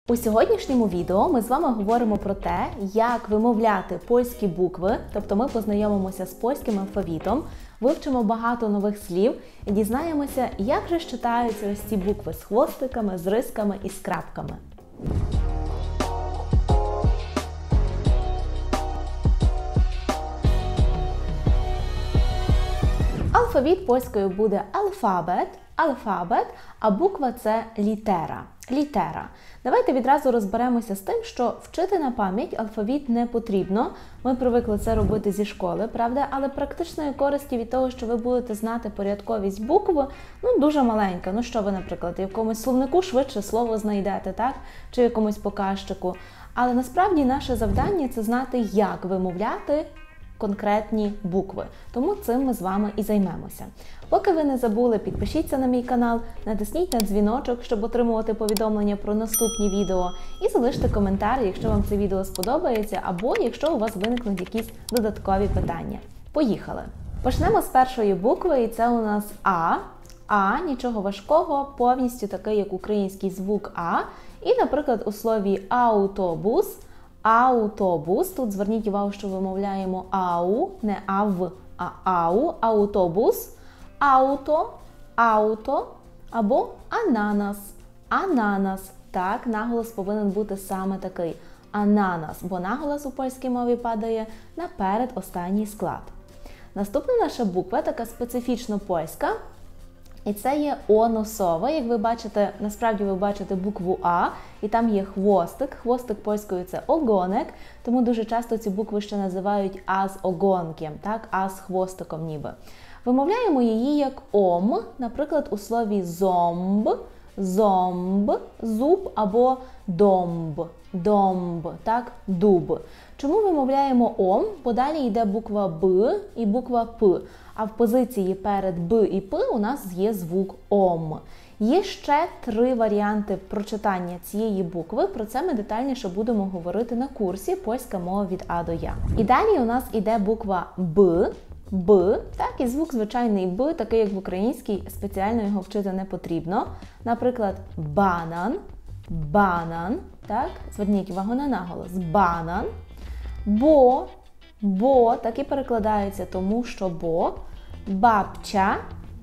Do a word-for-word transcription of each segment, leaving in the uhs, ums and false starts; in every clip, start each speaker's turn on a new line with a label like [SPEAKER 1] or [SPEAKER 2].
[SPEAKER 1] У сьогоднішньому відео ми з вами говоримо про те, як вимовляти польські букви, тобто ми познайомимося з польським алфавітом, вивчимо багато нових слів і дізнаємося, як же читаються ось ці букви з хвостиками, з рисками і з крапками. Алфавіт польською буде алфабет, алфабет, а буква – це літера. Літера. Давайте відразу розберемося з тим, що вчити на пам'ять алфавіт не потрібно. Ми привикли це робити зі школи, правда? Але практичної користі від того, що ви будете знати порядковість букв, ну, дуже маленька. Ну, що ви, наприклад, в якомусь словнику швидше слово знайдете, так? Чи в якомусь показчику. Але насправді наше завдання – це знати, як вимовляти конкретні букви. Тому цим ми з вами і займемося. Поки ви не забули, підпишіться на мій канал, натисніть на дзвіночок, щоб отримувати повідомлення про наступні відео, і залиште коментар, якщо вам це відео сподобається, або якщо у вас виникнуть якісь додаткові питання. Поїхали! Почнемо з першої букви, і це у нас А. А, нічого важкого, повністю такий, як український звук А. І, наприклад, у слові автобус, автобус, тут зверніть увагу, що вимовляємо ау, не ав, а ау, автобус, ауто, ауто, або ананас, ананас. Так, наголос повинен бути саме такий, ананас, бо наголос у польській мові падає на передостанній склад. Наступна наша буква, така специфічно польська, і це є О-носова. Як ви бачите, насправді ви бачите букву А, і там є хвостик. Хвостик польською – це огонек, тому дуже часто ці букви ще називають А з огонком, так? А з хвостиком ніби. Вимовляємо її як ом, наприклад, у слові зомб, зомб, зуб або домб, домб, так, дуб. Чому вимовляємо ом? Бо далі йде буква Б і буква П, а в позиції перед Б і П у нас є звук ом. Є ще три варіанти прочитання цієї букви, про це ми детальніше будемо говорити на курсі «Польська мова від А до Я». І далі у нас іде буква Б, Б, так, і звук звичайний Б, такий як в українській, спеціально його вчити не потрібно. Наприклад, банан, банан, так, зверніть увагу на наголос, банан, бо, бо, так і перекладається тому, що бо, бабча,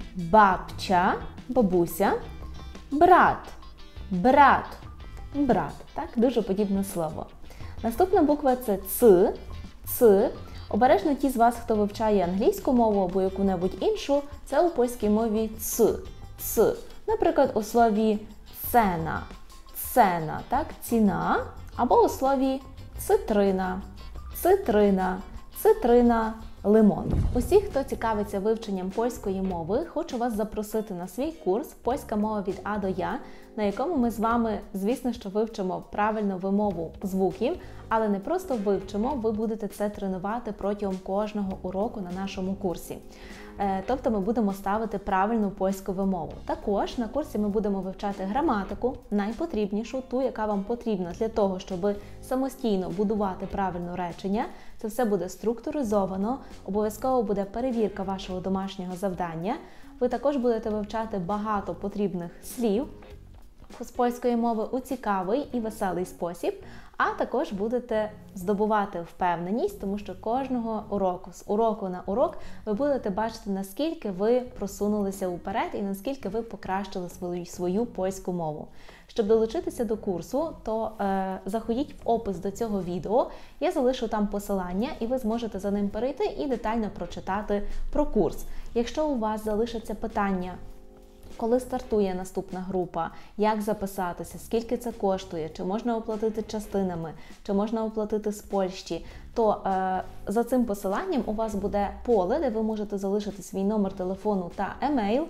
[SPEAKER 1] бабча, бабуся, брат, брат, брат, так, дуже подібне слово. Наступна буква – це Ц, Ц. Обережно ті з вас, хто вивчає англійську мову або яку-небудь іншу, це у польській мові ц, ц. Наприклад, у слові цена, цена, так, ціна, або у слові цитрина, цитрина, цитрина, лимон. Усі, хто цікавиться вивченням польської мови, хочу вас запросити на свій курс «Польська мова від А до Я», на якому ми з вами, звісно, що вивчимо правильну вимову звуків, але не просто вивчимо, ви будете це тренувати протягом кожного уроку на нашому курсі. Тобто ми будемо ставити правильну польську вимову. Також на курсі ми будемо вивчати граматику, найпотрібнішу, ту, яка вам потрібна для того, щоб самостійно будувати правильне речення. Це все буде структуризовано, обов'язково буде перевірка вашого домашнього завдання. Ви також будете вивчати багато потрібних слів з польської мови у цікавий і веселий спосіб, а також будете здобувати впевненість, тому що кожного уроку, з уроку на урок, ви будете бачити, наскільки ви просунулися вперед і наскільки ви покращили свою, свою польську мову. Щоб долучитися до курсу, то е, заходіть в опис до цього відео, я залишу там посилання, і ви зможете за ним перейти і детально прочитати про курс. Якщо у вас залишаться питання, коли стартує наступна група, як записатися, скільки це коштує, чи можна оплатити частинами, чи можна оплатити з Польщі, то е, за цим посиланням у вас буде поле, де ви можете залишити свій номер телефону та емейл.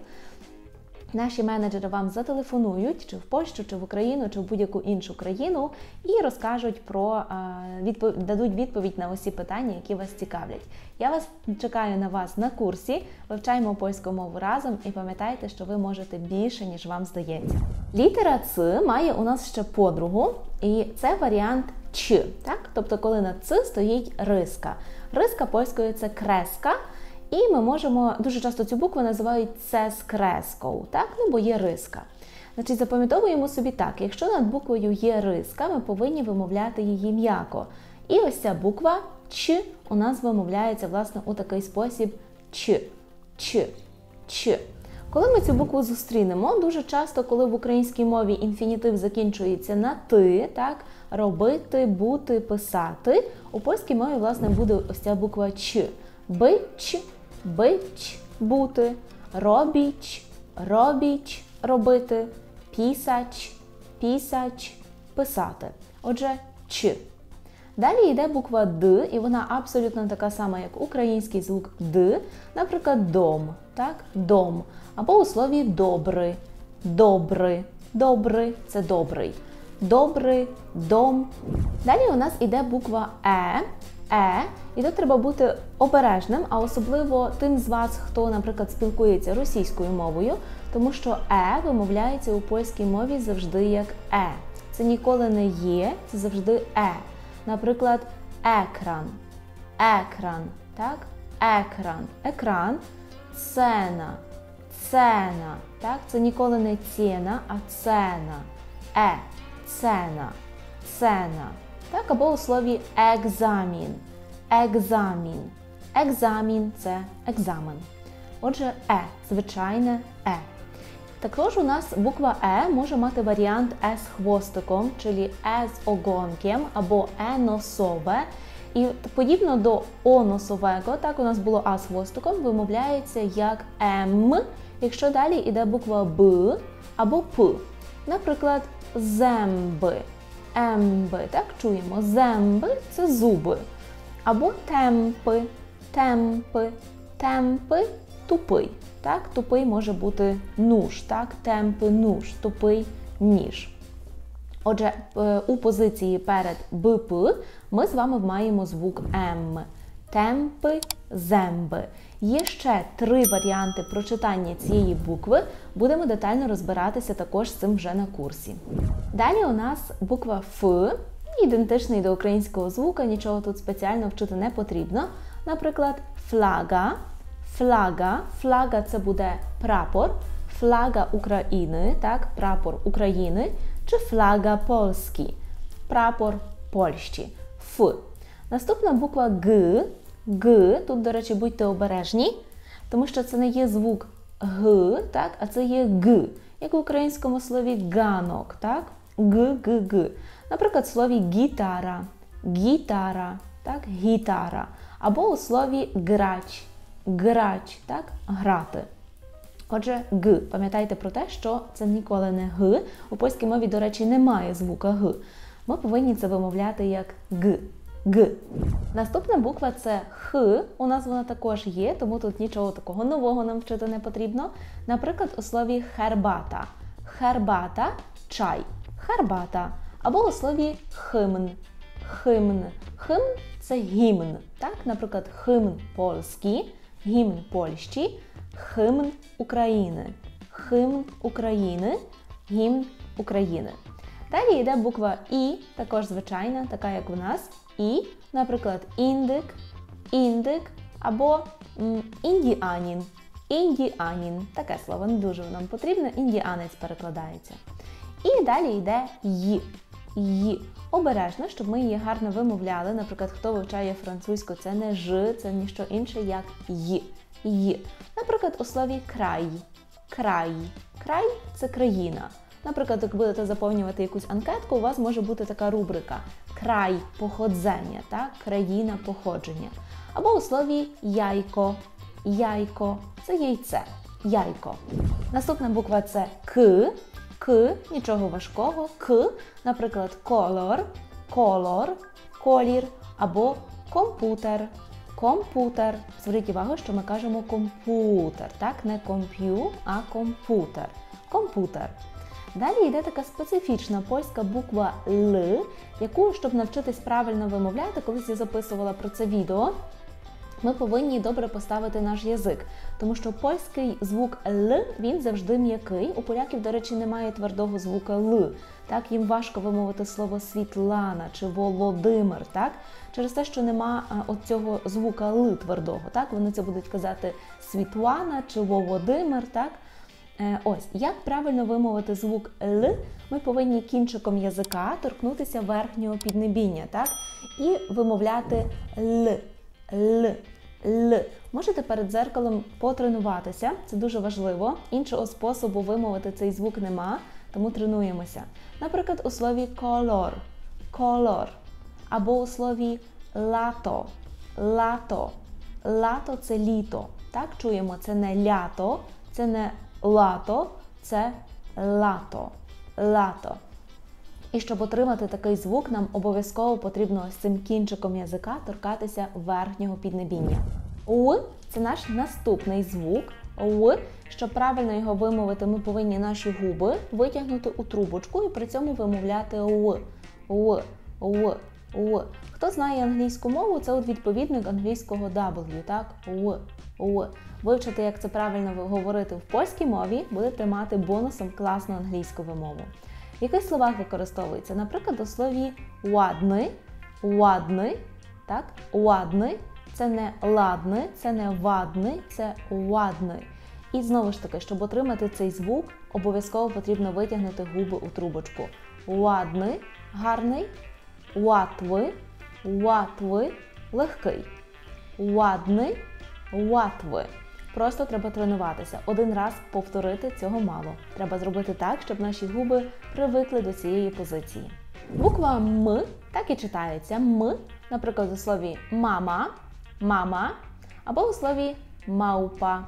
[SPEAKER 1] Наші менеджери вам зателефонують, чи в Польщу, чи в Україну, чи в будь-яку іншу країну, і розкажуть про, відпов... дадуть відповідь на усі питання, які вас цікавлять. Я вас чекаю на вас на курсі, вивчаємо польську мову разом і пам'ятайте, що ви можете більше, ніж вам здається. Літера Ц має у нас ще подругу, і це варіант Ч, так? Тобто, коли на Ц стоїть риска. Риска польською – це креска. І ми можемо, дуже часто цю букву називають «це» з крескою, так? Ну, бо є риска. Значить, запам'ятовуємо собі так, якщо над буквою є риска, ми повинні вимовляти її м'яко. І ось ця буква Ч у нас вимовляється, власне, у такий спосіб Ч, Ч, Ч. Коли ми цю букву зустрінемо, дуже часто, коли в українській мові інфінітив закінчується на «ти», так, робити, бути, писати, у польській мові, власне, буде ось ця буква Ч. Бич, бич, бути, робіч, робіч, робити, пісач, пісач, писати. Отже, Ч. Далі йде буква Д, і вона абсолютно така сама, як український звук Д, наприклад, дом, так, дом, або у слові добрий, добрий, добрий – це добрий, добрий, дом. Далі у нас йде буква Е, Е, і тут треба бути обережним, а особливо тим з вас, хто, наприклад, спілкується російською мовою, тому що Е вимовляється у польській мові завжди як Е. Це ніколи не є, це завжди Е. Наприклад, екран, екран, так? Екран, екран, цена, цена, так? Це ніколи не ціна, а цена, е, цена, цена, так? Або у слові екзамін, екзамін, екзамін – це екзамен. Отже, е, звичайне е. Також у нас буква Е може мати варіант Е з хвостиком, czyli Е з оgonkiem або Е носове. І подібно до О носового, так у нас було А з хвостиком, вимовляється як М, якщо далі йде буква Б або П. Наприклад, земби, емби, так чуємо, земби – це зуби. Або темпи, темпи, темпи – тупий. Так, тупий може бути нуж, так, темпи, нуж, тупий, ніж. Отже, у позиції перед БП ми з вами маємо звук М. Темпи, земби. Є ще три варіанти прочитання цієї букви. Будемо детально розбиратися також з цим вже на курсі. Далі у нас буква Ф, ідентичний до українського звука, нічого тут спеціально вчити не потрібно. Наприклад, флага. Флага, флага – це буде прапор, флага України, так, прапор України, чи флага Польський, прапор Польщі, Ф. Наступна буква Г, Г, тут, до речі, будьте обережні, тому що це не є звук Г, так, а це є Г, як в українському слові ганок, так, Г, Г, Г. Наприклад, в слові гітара, гітара, так, гітара, або у слові грач, грач, так, грати. Отже, Г. Пам'ятайте про те, що це ніколи не Г. У польській мові, до речі, немає звука Г. Ми повинні це вимовляти як Г. Г. Наступна буква – це Х. У нас вона також є, тому тут нічого такого нового нам вчити не потрібно. Наприклад, у слові хербата. Хербата – чай. Хербата. Або у слові химн. Химн. Химн – це гімн. Так? Наприклад, химн польський, гімн Польщі, химн України. Химн України, гімн України. Далі йде буква І, також звичайна, така як у нас. І, наприклад, індик, індик або м, індіанін. Індіанін. Таке слово не дуже нам потрібно, індіанець перекладається. І далі йде Й. Й. Обережно, щоб ми її гарно вимовляли. Наприклад, хто вивчає французьку, це не Ж, це ніщо інше, як Й. Й. Наприклад, у слові край. Край. Край – це країна. Наприклад, як будете заповнювати якусь анкетку, у вас може бути така рубрика «Край походження», так? Країна походження. Або у слові яйко. Яйко – це яйце. Яйко. Наступна буква – це К. К, нічого важкого. К, наприклад, колор, колор, колір або комп'ютер. Комп'ютер. Зверніть увагу, що ми кажемо комп'ютер, так? Не комп'ю, а комп'ютер. Комп'ютер. Далі йде така специфічна польська буква Л, яку, щоб навчитись правильно вимовляти, колись я записувала про це відео, ми повинні добре поставити наш язик. Тому що польський звук Л, він завжди м'який. У поляків, до речі, немає твердого звука Л. Так, їм важко вимовити слово Світлана чи Володимир, так? Через те, що нема от цього звука Л твердого, так? Вони це будуть казати Світлана чи Володимир, так? Е, ось, як правильно вимовити звук Л, ми повинні кінчиком язика торкнутися верхнього піднебіння, так? І вимовляти Л, Л, Л. Можете перед дзеркалом потренуватися, це дуже важливо. Іншого способу вимовити цей звук нема, тому тренуємося. Наприклад, у слові колор, колор, або у слові лато, лато. Лато – це літо. Так, чуємо, це не лято, це не лато, це лато, лато. І щоб отримати такий звук, нам обов'язково потрібно з цим кінчиком язика торкатися верхнього піднебіння. У – це наш наступний звук. У. Щоб правильно його вимовити, ми повинні наші губи витягнути у трубочку і при цьому вимовляти У. У, У, У. Хто знає англійську мову, це от відповідник англійського W, так? У, У. Вивчити, як це правильно говорити в польській мові, будете мати бонусом класну англійську вимову. В яких словах використовується? Наприклад, у слові ładny, ładny, так? Ładny – це не ладний, це не вадний, це ładny. І знову ж таки, щоб отримати цей звук, обов'язково потрібно витягнути губи у трубочку. Ładny – гарний, łatwy, łatwy – легкий. Ładny, łatwy. Просто треба тренуватися. Один раз повторити цього мало. Треба зробити так, щоб наші губи привикли до цієї позиції. Буква М так і читається М, наприклад, у слові мама, мама, або у слові мавпа,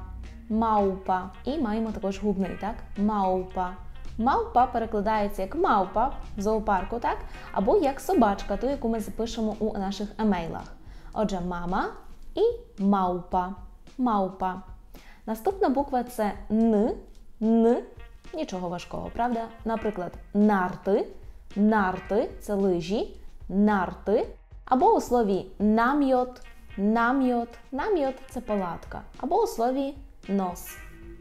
[SPEAKER 1] мавпа. І маємо також губний, так? Мавпа. Мавпа перекладається як мавпа в зоопарку, так? Або як собачка, ту, яку ми запишемо у наших емейлах. Отже, мама і мавпа. Мавпа. Наступна буква – це Н, Н. Нічого важкого, правда? Наприклад, нарти. Нарти – це лижі. Нарти. Або у слові намьот. Намьот. Намьот – це палатка. Або у слові нос.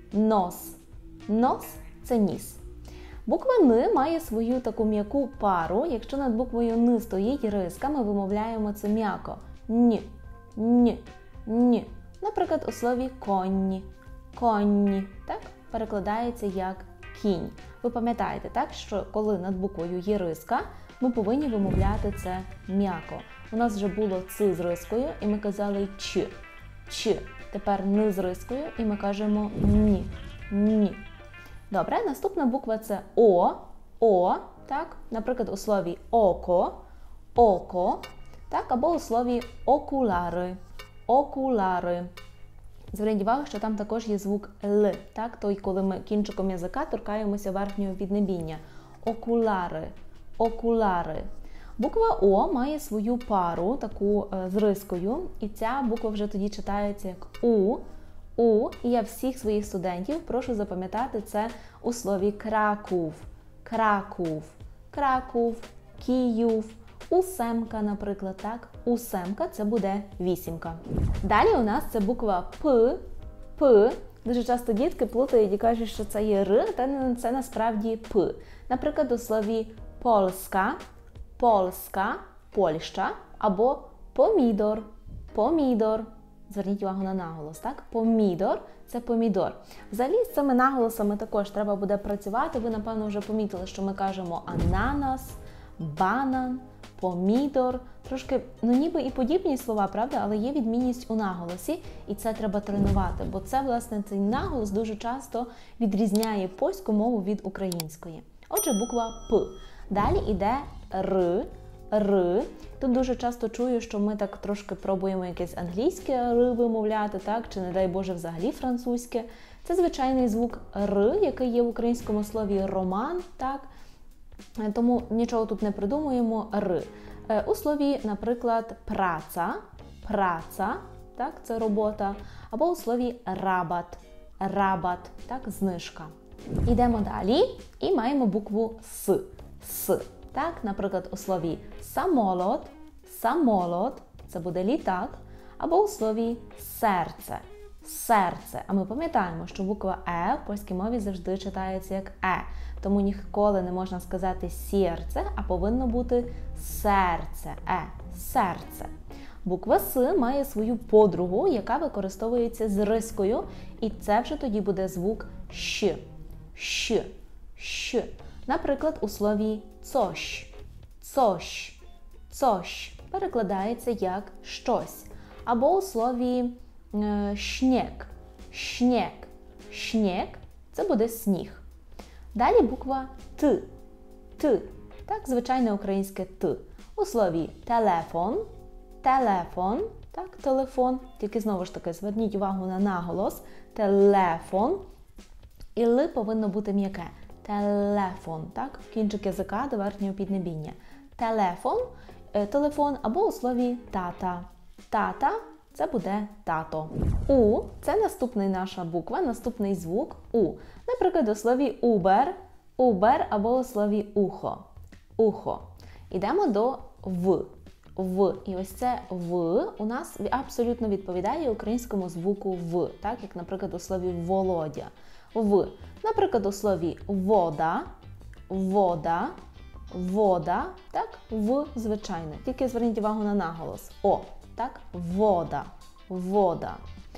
[SPEAKER 1] Нос. Нос – це ніс. Буква Н має свою таку м'яку пару. Якщо над буквою Н стоїть риска, ми вимовляємо це м'яко. Ні, ні, ні. Наприклад, у слові конні. Конні. Так? Перекладається як кінь. Ви пам'ятаєте, так, що коли над буквою є риска, ми повинні вимовляти це м'яко. У нас вже було «ц» з рискою, і ми казали «ч». «Ч». Тепер «н» з рискою, і ми кажемо «ні». «Ні». Добре, наступна буква – це О. О. Так? Наприклад, у слові «око». «Око». Так? Або у слові «окуляри». «Окуляри». Зверніть увагу, що там також є звук Л, так? Той, коли ми кінчиком язика торкаємося верхнього піднебіння. Окуляри, окуляри. Буква О має свою пару, таку е, з рискою, і ця буква вже тоді читається як У. У. І я всіх своїх студентів прошу запам'ятати це у слові Краков. Краков. Краков, Київ. Усемка, наприклад, так? Усемка – це буде вісімка. Далі у нас це буква П. П. Дуже часто дітки плутають і кажуть, що це є Р, та це насправді П. Наприклад, у слові Польська, Польська, Польща, або помідор, помідор. Зверніть увагу на наголос, так? Помідор – це помідор. Взагалі, з цими наголосами також треба буде працювати. Ви, напевно, вже помітили, що ми кажемо ананас, банан, помідор. Трошки, ну ніби і подібні слова, правда? Але є відмінність у наголосі, і це треба тренувати, бо це, власне, цей наголос дуже часто відрізняє польську мову від української. Отже, буква П. Далі йде Р. Р. Тут дуже часто чую, що ми так трошки пробуємо якесь англійське Р вимовляти, так? Чи, не дай Боже, взагалі французьке. Це звичайний звук Р, який є в українському слові роман, так? Тому нічого тут не придумуємо. Р. У слові, наприклад, праця, праця, так, це робота, або у слові рабат, рабат, так, знижка. Йдемо далі і маємо букву С, С, так, наприклад, у слові самолот, самолот, це буде літак, або у слові серце, серце. А ми пам'ятаємо, що буква Е в польській мові завжди читається як Е. Тому ніколи не можна сказати «сєрце», а повинно бути «серце», «е», «серце». Буква С має свою подругу, яка використовується з рискою, і це вже тоді буде звук «щ». щ, щ. Наприклад, у слові coś, coś, coś перекладається як щось. Або у слові е, śnieg, śnieg, śnieg – це буде сніг. Далі буква Т, Т, так, звичайне українське Т. У слові телефон, телефон, так, телефон, тільки знову ж таки зверніть увагу на наголос, телефон, і Л повинно бути м'яке. Телефон, так, кінчик язика до верхнього піднебіння. Телефон, е, телефон, або у слові тата. Тата – це буде тато. У – це наступна наша буква, наступний звук У. Наприклад, у слові Uber, Uber або у слові ухо, ухо. Ідемо до В. В. І ось це В у нас абсолютно відповідає українському звуку В, так, як, наприклад, у слові Володя. В. Наприклад, у слові вода, вода, вода, так, В, звичайно. Тільки зверніть увагу на наголос. О, так, вода, вода.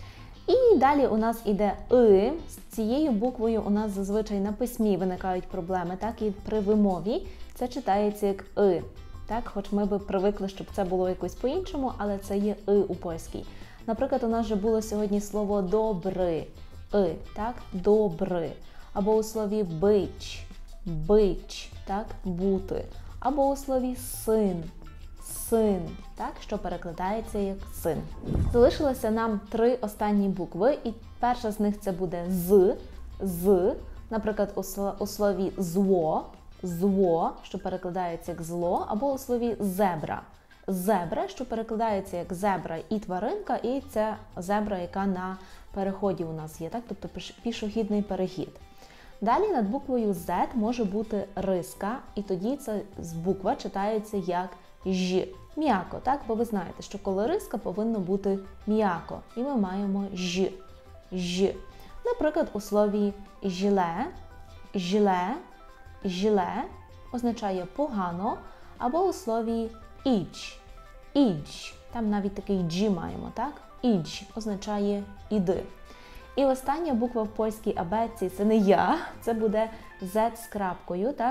[SPEAKER 1] І далі у нас іде И. З цією буквою у нас зазвичай на письмі виникають проблеми, так, і при вимові це читається як И. Так, хоч ми би привикли, щоб це було якось по-іншому, але це є И у польській. Наприклад, у нас вже було сьогодні слово добри, И, так, добри. Або у слові бич, бич, так, бути. Або у слові син, син, так, що перекладається як син. Залишилося нам три останні букви, і перша з них це буде З, З. Наприклад, у слові зло, зло, що перекладається як зло, або у слові зебра. Зебра, що перекладається як зебра і тваринка, і це зебра, яка на переході у нас є, так? Тобто пішохідний перехід. Далі над буквою Z може бути риска, і тоді ця буква читається як Ж. М'яко, так? Бо ви знаєте, що коли риска, повинно бути м'яко. І ми маємо Ж. Ж. Наприклад, у слові «жле», «жле», «жле» означає погано, або у слові «ідж», «ідж». Там навіть такий «джі» маємо, так? «Ідж» означає «іди». І остання буква в польській абетці – це не я, це буде Z з крапкою, так?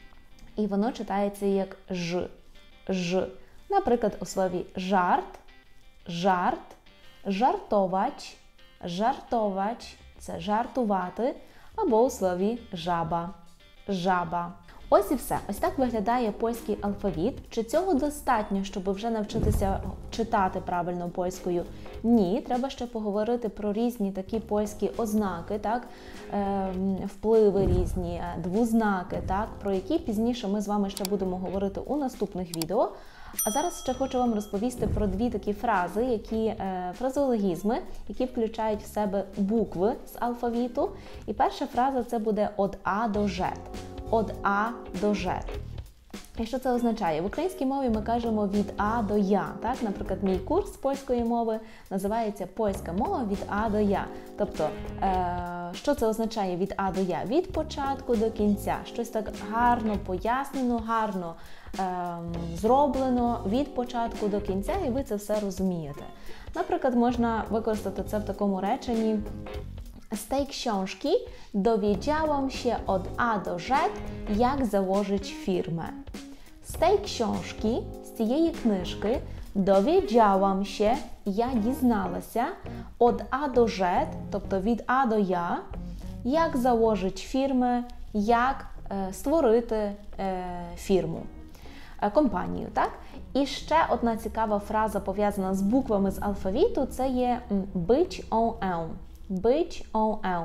[SPEAKER 1] І воно читається як «ж», «ж». Наприклад, у слові «жарт», «жарт», «жартовач», «жартовач» – це «жартувати», або у слові «жаба», «жаба». Ось і все. Ось так виглядає польський алфавіт. Чи цього достатньо, щоб вже навчитися читати правильно польською? Ні, треба ще поговорити про різні такі польські ознаки, так? Е, впливи різні, двузнаки, так? Про які пізніше ми з вами ще будемо говорити у наступних відео. А зараз ще хочу вам розповісти про дві такі фрази, які, е, фразеологізми, які включають в себе букви з алфавіту. І перша фраза – це буде «од А до Ж». Од А до Ж. І що це означає? В українській мові ми кажемо від А до Я. Так? Наприклад, мій курс польської мови називається «Польська мова від А до Я». Тобто, е- що це означає від А до Я? Від початку до кінця. Щось так гарно пояснено, гарно е- зроблено від початку до кінця, і ви це все розумієте. Наприклад, можна використати це в такому реченні: z tej książki dowiedziałam się od A do Z, jak założyć firmę. Z tej książki, з цієї книжки, dowiedziałam się, я дізналася, od A do Z, тобто від А до Я, як założyć firmę, як е, створити е, фірму, е, компанію, так? І ще одна цікава фраза, пов'язана з буквами з алфавіту, це є być on en. Być on en.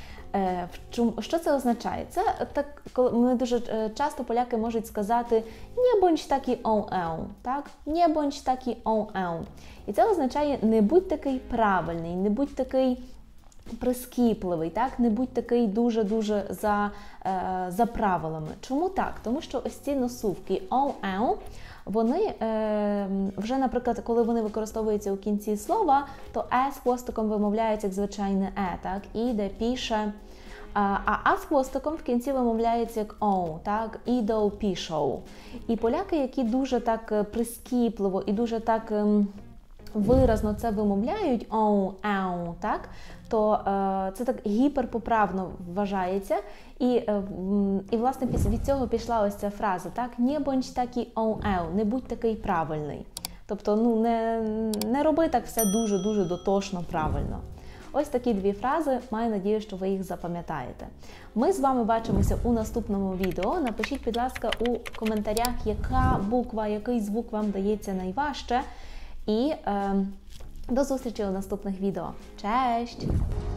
[SPEAKER 1] Що це означає? Це так, коли ми дуже часто поляки можуть сказати «не будь такий on en», так? «Не будь такий on en». І це означає «не будь такий правильний», «не будь такий прискіпливий», так? «Не будь такий дуже-дуже за, за правилами». Чому так? Тому що ось ці носувки on en, вони е, вже, наприклад, коли вони використовуються у кінці слова, то «е» з хвостиком вимовляється як звичайне «е», так? «Іде», «піше». А «а» з хвостиком в кінці вимовляється як «оу», так? «Ідо», «пішоу». І поляки, які дуже так прискіпливо і дуже так виразно це вимовляють, оу, еу, так, то е, це так гіперпоправно вважається. І, е, і власне, від цього пішла ось ця фраза, так, не будь такий оу-еу, не будь такий правильний. Тобто, ну, не, не роби так все дуже-дуже дотошно правильно. Ось такі дві фрази, маю надію, що ви їх запам'ятаєте. Ми з вами бачимося у наступному відео. Напишіть, будь ласка, у коментарях, яка буква, який звук вам дається найважче. І е, до зустрічі у наступних відео. Cześć!